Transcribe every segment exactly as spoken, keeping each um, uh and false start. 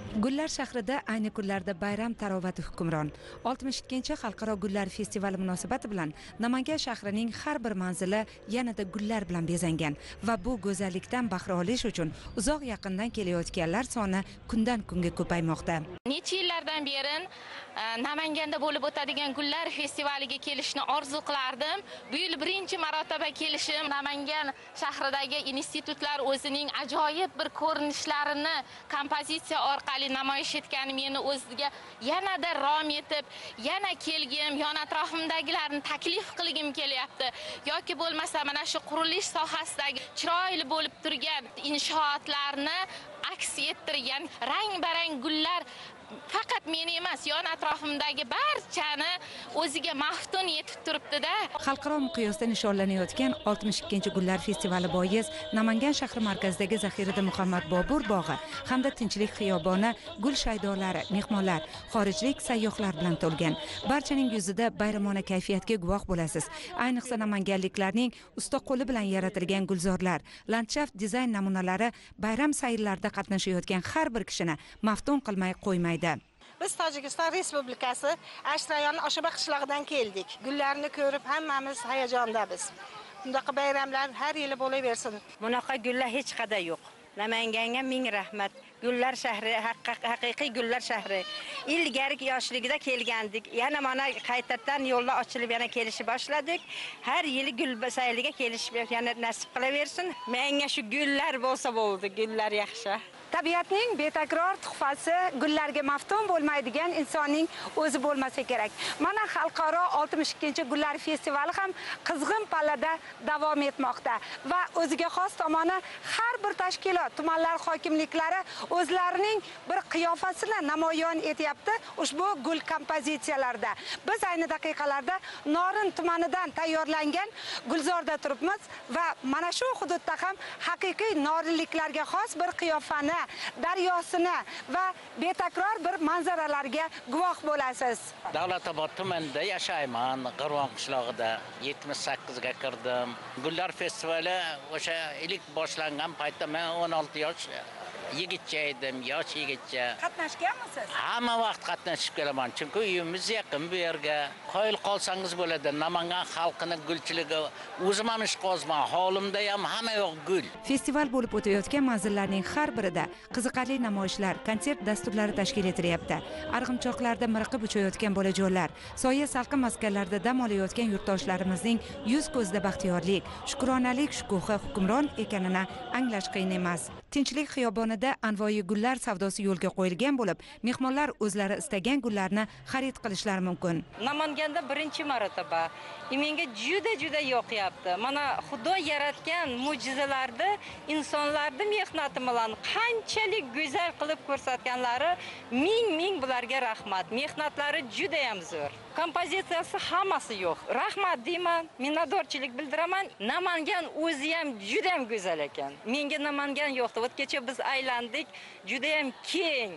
Gullar shahrida ayni kunlarda bayram tarovati hukmron. oltmish ikkinchi Xalqaro gullar festivali munosabati bilan Namangan shahrining har bir manzili yanada gullar bilan bezangan va bu go'zallikdan bahra olish uchun uzoq yaqindan kelayotganlar soni kundan kunga ko'paymoqda. Necha yillardan beri Namanganda bo'lib o'tadigan gullar festivaliga kelishni orzu qilardim. Bu yil birinchi marotaba kelishim. Namangan shahridagi institutlar o'zining ajoyib bir ko'rinishlarini kompozitsiya orqali namoyish etgani meni o'ziga yanada rom etib, yana kelgim, yon atrofimdagilarni taklif qilgim kelyapti. Yoki bo'lmasa mana shu qurilish sohasidagi chiroyli bo'lib turgan inshootlarni aks ettirgan rang-barang gullar faqat meni emas, yon atrofimdagi barchani o'ziga maftun etib turibdi-da. Xalqaro miqyosda nishonlanayotgan oltmish ikkinchi Gullar festivali bois Namangan shahri markazidagi Zaxirada Muhammad Bobur bog'i hamda Tinchlik xiyoboni gul shaydolari, mehmonlar, xorijlik sayyohlar bilan to'lgan. Barchaning yuzida bayramona kayfiyatga guvoh bo'lasiz. Ayniqsa namanganliklarning usta qo'li bilan yaratilgan gulzorlar, landshaft dizayn namunalari bayram sayrlarida qatnashayotgan har bir kishini maftun qilmay qo'ymaydi. Biz Tojikiston Respublikasi Ashrayon Oshiba qishlog'idan keldik. Gullarni ko'rib hammamiz hayajondamiz. Bundaqa bayramlar har yili bo'laversin. Bunaqa gullar hech qayerda yo'q. Namanganga ming rahmat. Gullar shahri, haqiqiy gullar shahri. Ilgari yoshligida kelgandik. Yana mana qaytadan yo'llar ochilib yana kelishib boshladik. Har yili gul sayliga kelishib yana nasib qilaversin. Menga shu gullar bo'lsa bo'ldi, gullar yaxshi. Tabiatning betakror tuhfasi gullarga maftun bo'lmaydigan insonning o'zi bo'lmasa kerak. Mana xalqaro oltmish ikkinchi Gullar festivali ham qizg'in pallada davom etmoqda va o'ziga xos tomoni har bir tashkilot, tumanlar hokimliklari o'zlarining bir qiyofasini namoyon etyapti ushbu gul kompozitsiyalarda. Biz ayni daqiqalarda Norin tumanidan tayyorlangan gulzorda turibmiz va mana shu hududda ham haqiqiy norinliklarga xos bir qiyofani, daryosini va betakror bir manzaralarga guvoh bo'lasiz. Davlatobod tumanida yashayman, G'irvon qishlog'ida yetmish sakkizga kirdim. Gullar festivali o'sha ilk boshlangan paytda men o'n olti yosh yigitcha edim, yosh yigitcha. Qatnashganmisiz? Hamma vaqt qatnashib kelaman, chunki uyimiz yaqin bu yerga. Qoyil qolsangiz bo'ladi, Namangan xalqini gulchiligi o'zim ham ish qozman, holimda ham hamma yoq gul. Festival bo'lib o'tayotgan manzillarning har birida qiziqarli namoyishlar, konsert dasturlari tashkil etilyapti. Arg'imchoqlarda miriqib uchayotgan bolajonlar, soya salqin maskanlarda dam olayotgan yurtdoshlarimizning yuz ko'zda baxtiyorlik, shukronalik shukuhi hukmron ekanini anglash qiyin emas. Tinchlik xiyobonida anvoyi gullar savdosi yo'lga qo'yilgan bo'lib, mehmonlar o'zlari istagan gullarni xarid qilishlari mumkin. Namanganda birinchi marotaba. Menga juda juda yoqyapti. Mana Xudo yaratgan mo'jizalarni insonlarning mehnati bilan qanchalik go'zal qilib ko'rsatganlari ming-ming bularga rahmat. Mehnatlari juda ham zo'r. Kompozitsiyasi hammasi yo'q. Rahmat deyman, minnatdorchilik bildiraman. Namangan o'zi ham juda ham go'zal ekan. Menga Namangan yo'qdi. O'tgacha biz aylandik, juda ham keng,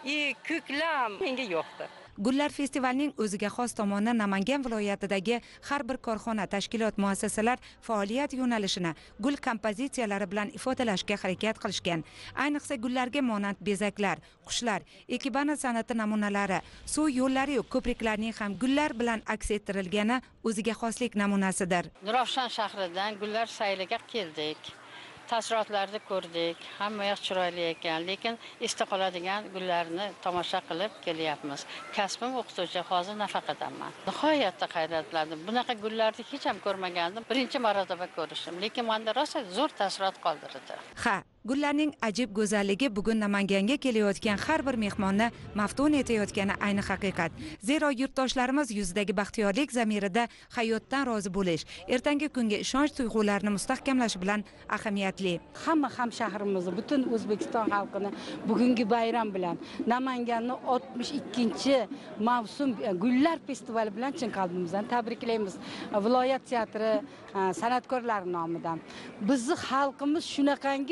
ko'klam menga yo'qdi. Gullar festivalining o'ziga xos tomoni Namangan viloyatidagi har bir korxona, tashkilot, muassasalar faoliyat yo'nalishini gul kompozitsiyalari bilan ifodalashga harakat qilishgan. Ayniqsa gullarga monand bezaklar, qushlar, ekibana san'ati namunalari, suv yo'llari va ko'priklarning ham gullar bilan aks ettirilgani o'ziga xoslik namunasidir. Nurafshon shahridan gullar sayliga keldik. Taassurotlarni ko'rdik. Hamma yoq chiroyli ekan, lekin esda qoladigan gullarni tomosha qilib kelyapmiz. Kasbim o'qituvchi, hozir nafaqadanman. Nihoyatda hayratlandim. Bunaqa gullarni hech ham ko'rmagandim. Birinchi marotaba ko'rishim, lekin menda rosa zo'r taassurot qoldirdi. Ha, gullarning ajib go'zalligi bugun Namanganga kelayotgan har bir mehmonni maftun etayotgani ayni haqiqat. Zero yurtdoshlarimiz yuzidagi baxtiyorlik zamirida hayotdan rozi bo'lish, ertangi kunga ishonch tuyg'ularini mustahkamlash bilan ahamiyatli. Hamma hamshahrimizni, butun O'zbekiston xalqini bugungi bayram bilan Namanganni oltmish ikkinchi mavsum Gullar festivali bilan chin qalbimizdan tabriklaymiz. Viloyat teatri san'atkorlari nomidan. Bizni xalqimiz shunaqangi bu bayram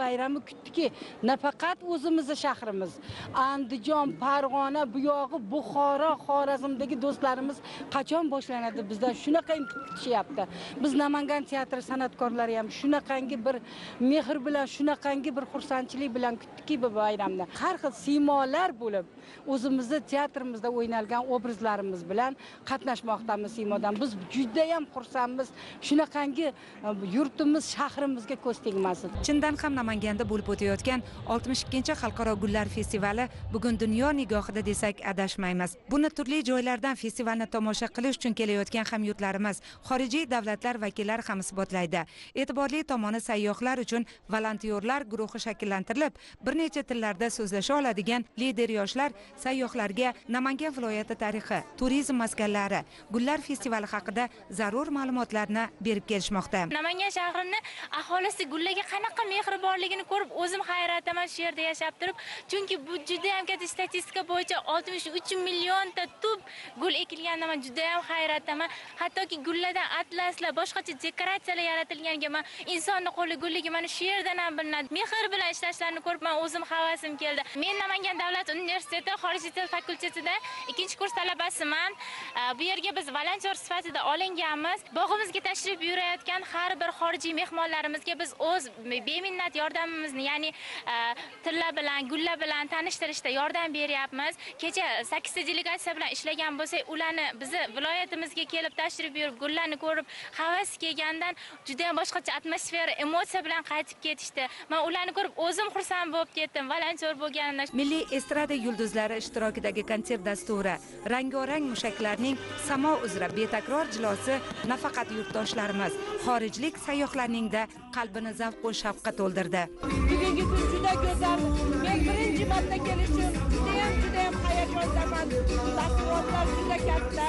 bayrami kutdiki, nafaqat o'zimizning shahrimiz, Andijon, Farg'ona, bu yog'i Buxoro, Xorazmdagi do'stlarimiz qachon boshlanadi bizdan shunaqa kutishyapti. Biz Namangan teatri san'atkorlari ham shunaqangi bir mehr bilan, shunaqangi bir xursandchilik bilan kutdiki bu bayramda. Har xil siymolar bo'lib, o'zimizning teatrimizda o'ynalgan obrazlarimiz bilan qatnashmoqdamiz siymodan. Biz juda ham xursandmiz. Shunaqangi yurtimiz, shahrimizga ko'z tegmasin. Chindan ham Namanganda bo'lib o'tayotgan oltmish ikkinchi xalqaro gullar festivali bugun dunyo nigohida desak adashmaymiz. Buni turli joylardan festivalni tomosha qilish uchun kelayotgan hamyurtlarimiz, xorijiy davlatlar vakillari ham isbotlaydi. E'tiborli tomoni sayyohlar uchun volontyorlar guruhi shakllantirilib, bir necha tillarda so'zlasha oladigan lider yoshlar sayyohlarga Namangan viloyati tarixi, turizm maskanlari, gullar festivali haqida zarur ma'lumotlarni berib kelishmoqda. Namangan shahrini aholisi gullarga qanaqa mehri borligini ko'rib, o'zim hayratdaman shu yerda yashab turib, chunki bu juda ham katta statistika bo'yicha oltmish uch millionta tub gul ekilganidan men juda ham hayratdaman. Hattoki gullardan atlaslar, boshqacha dekoratsiyalar yaratilganiga men insonning qo'li gulligi mana shu yerdan ham bilinadi. Mehr bilan ishlashlarini ko'rib, men o'zim havasim keldi. Men Namangan davlat universiteti xorijiy til fakultetida ikkinchi kurs talabasiman. Bu yerga biz volontyor sifatida olinganmiz. Bog'imizga tashrif buyurayotgan har bir xorijiy mehmonlarimizga biz o'z beminnat yordamimizni, ya'ni tilla bilan, gullar bilan tanishtirishda yordam beryapmiz. Kecha sakkizta delegatsiya bilan ishlagan bo'lsak, ularni bizni viloyatimizga kelib tashrif buyurib, gullarni ko'rib, havas kelgandan juda ham boshqacha atmosfera, emotsiya bilan qaytib ketishdi. Men ularni ko'rib o'zim xursand bo'lib ketdim, volontyor bo'lganimdan. Milliy estrada yulduzlari ishtirokidagi konsert dasturi, rang-o-rang mushaklarning samo uzra betakror jilosi nafaqat yurtdoshlarimiz, xorijlik sayyohlarning-da qalbini zavq va shavqqa to'ldirdi. Bugungi kun juda go'zal. Men birinchi marta kelishim, juda ham juda ham hayajondaman. Taassurotlar juda katta.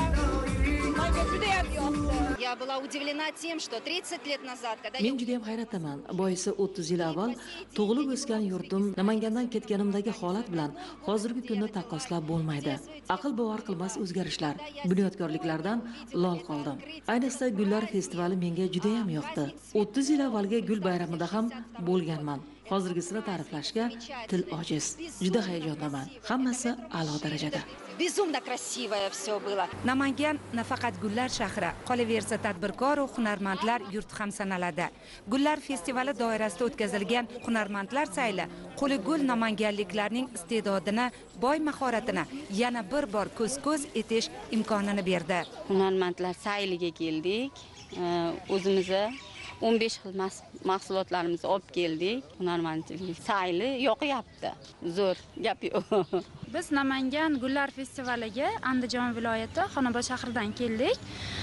Menga juda ham yoqdi. Я была удивлена тем, что тридцать лет назад, когда Men juda ham hayratdaman. Boisi o'ttiz yil avval tug'ilib o'sgan yurtim Namangandan ketganimdagi holat bilan hozirgi kunni taqqoslab bo'lmaydi. Aql bovar qilmas o'zgarishlar, bunyodkorliklardan lol qoldim. Ayniqsa gullar festivali menga juda ham yoqdi. o'ttiz yil avvalgi gul bayramida ham bo'lganman. Hozirgisini ta'riflashga til ojiz. Juda hayajondaman. Hammasi a'lo darajada. Безумно красивое все было. Namangan nafaqat gullar shahri, qolaversa tadbirkor va hunarmandlar yurti ham sanaladi. Gullar festivali doirasida o'tkazilgan hunarmandlar sayli qo'li gul namanganliklarning iste'dodini, boy mahoratini yana bir bor ko'z-ko'z etish imkonini berdi. Hunarmandlar sayliga keldik. O'zimizni o'n besh xil mahsulotlarimizni olib keldik. Hunarmandchilik sayli yoqyapti. Zo'r gap yo'q. Biz Namangan gullar festivaliga Andijon viloyati Xonobod shahridan keldik.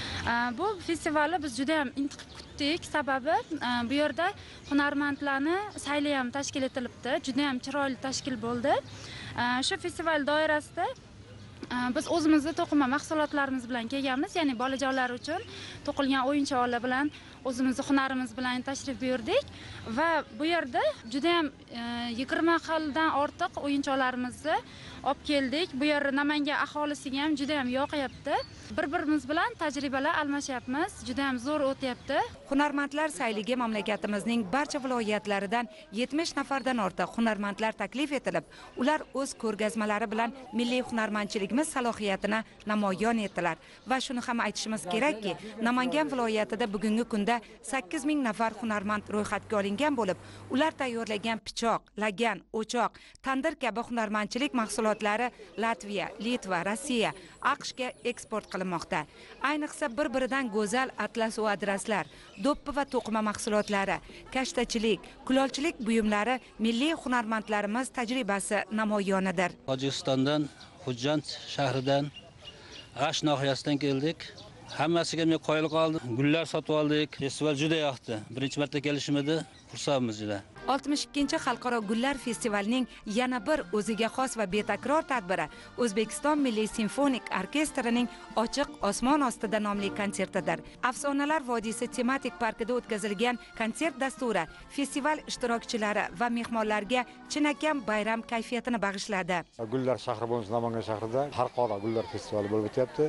Bu festivalni biz juda ham intiqib kutdik. Sababi bu yerda hunarmandlarni sayli ham tashkil etilibdi. Juda ham chiroyli tashkil bo'ldi. Shu festival doirasida biz o'zimizning to'qima mahsulotlarimiz bilan kelganmiz, ya'ni bolajonlar uchun to'qilgan o'yinchoqlar bilan o'zimizning hunarimiz bilan tashrif buyurdik va bu yerda juda ham yigirma xildan ortiq o'yinchoqlarimizni olib keldik. Bu yer Namangan aholisiga ham juda ham yoqyapti. Bir-birimiz bilan tajribalar almashyapmiz. Juda ham zo'r o'tyapti. Hunarmandlar sayliga mamlakatimizning barcha viloyatlaridan yetmish nafardan ortiq hunarmandlar taklif etilib, ular o'z ko'rgazmalari bilan milliy hunarmandchiligimiz salohiyatini namoyon etdilar. Va shuni ham aytishimiz kerakki, Namangan viloyatida bugungi kunda sakkiz ming nafar hunarmand ro'yxatga olingan bo'lib, ular tayyorlagan pichoq, lagan, o'choq, tandir kabi hunarmandchilik mahsulotlari Latviya, Litva, Rossiya, AQShga eksport qilinmoqda. Ayniqsa bir-biridan go'zal atlas va adraslar, do'ppi va to'qima mahsulotlari, kashtachilik, kulolchilik buyumlari milliy hunarmandlarimiz tajribasi namoyonidir. Tojikistondan, Xujjant shahridan, G'ash nohiyasidan keldik. Hammasiga men qoyil qoldim. Gullar sotib oldik. Festival juda yoqdi. Birinchi marta kelishim edi. Xursandmiz juda. oltmish ikkinchi xalqaro gullar festivalining yana bir o'ziga xos va betakror tadbiri O'zbekiston Milliy simfonik orkestrining Ochiq osmon ostida nomli konsertidir. Afsonalar vodiysi tematik parkida o'tkazilgan konsert dasturi festival ishtirokchilari va mehmonlarga chinakam bayram kayfiyatini bag'ishladi. Gullar shahri bo'lmish Namangan shahrida xalqaro gullar festivali bo'lib o'tyapti.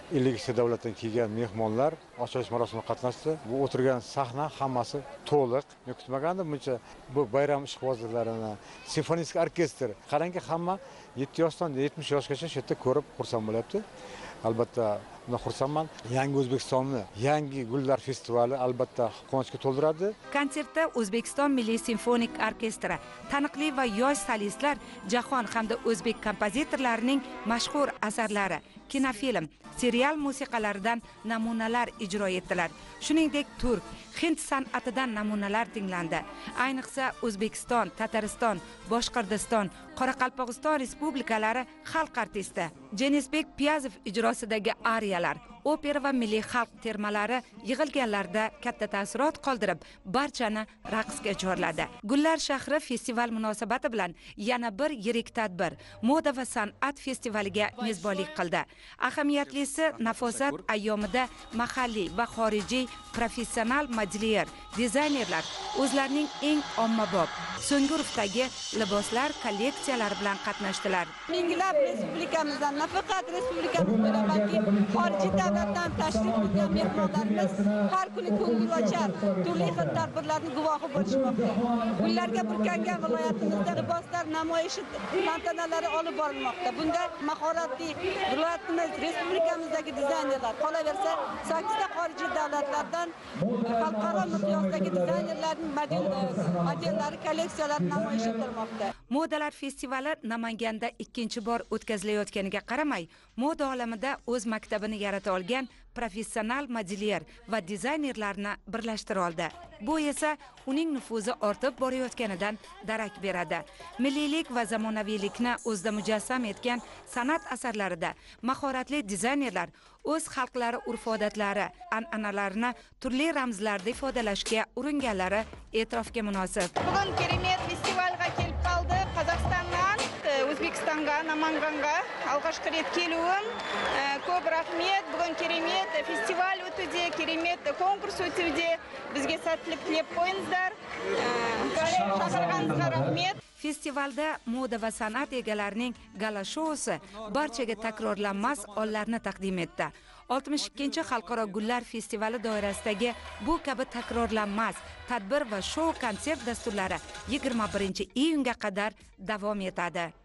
ellik ikkita davlatdan kelgan mehmonlar ochilish marosimida qatnashdi. Bu o'tirgan sahna hammasi to'liq. Men kutmagandim buncha bu bayram ishqibozlarini, simfoniyalik orkestr. Qarangki, hamma yetti yoshdan yetmish yoshgacha shu yerda ko'rib xursand bo'lyapti. Albatta, buni xursandman. Yangi O'zbekistonni, yangi gullar festivali albatta quvonchga to'ldiradi. Konsertda O'zbekiston Milliy simfonik orkestri, taniqli va yosh solistlar, jahon hamda o'zbek kompozitorlarining mashhur asarlari, kinofilm, serial musiqalaridan namunalar ijro etdilar. Shuningdek, turk, hind san'atidan namunalar tinglandi. Ayniqsa O'zbekiston, Tatariston, Boshqirdiston, Qoraqalpog'iston respublikalari xalq artisti Jenisbek Piyazov ijrosidagi ariyalar, opera va milliy xalq termalari yig'ilganlarda katta taassurot qoldirib, barchani raqsga chorladi. Gullar shahri festival munosabati bilan yana bir yirik tadbir moda va san'at festivaliga mezbonlik qildi. Ahamiyatlisi, nafosat ayyomida mahalliy va xorijiy professional modelyar, dizaynerlar o'zlarining eng ommabop, so'nggi urfdagi liboslar kolleksiyalari bilan qatnashdilar. Minglab respublikamizdan, nafaqat respublikamiz bilan, balki xorijiy davlatdan tashrif buyurgan mehmonlarimiz har kuni ko'ngilochar turli xil tadbirlarning guvohi bo'lishmoqda. Gullarga burkangan viloyatimizda liboslar namoyishi tantanalari olib borilmoqda. Bunda mahoratli viloyatimiz, respublikamizdagi dizaynerlar, qolaversa sakkizta xorijiy davlatlardan xalqaro miqyosdagi dizaynerlarning modellari, kolleksiyalari namoyish etilmoqda. Modalar festivali Namanganda ikkinchi bor o'tkazilayotganiga qaramay, moda olamida o'z maktabini yarata olgan professional modelyer va dizaynerlarni birlashtira oldi. Bu esa uning nufuzi ortib borayotganidan darak beradi. Milliylik va zamonaviylikni o'zida mujassam etgan san'at asarlarida mahoratli dizaynerlar o'z xalqlari urf-odatlari, an'analarini turli ramzlarda ifodalashga uringanlari e'tirofga munosib. Bugun Keremet festivalga kelib qoldi. Qozog'istondan O'zbekistonga, Namanganga alg'ashqi ret keluvim. Ko'p rahmat. Bugun Keremet festival o'tdi, Keremet konkurs o'tdi. Bizga sotlik tilab qo'yingizlar. Chaqirganingizga rahmat. Festivalda moda va san'at egalarining gala shousi barchaga takrorlanmas onlarni taqdim etdi. oltmish ikkinchi Xalqaro gullar festivali doirasidagi bu kabi takrorlanmas tadbir va shou konsert dasturlari yigirma birinchi iyunga qadar davom etadi.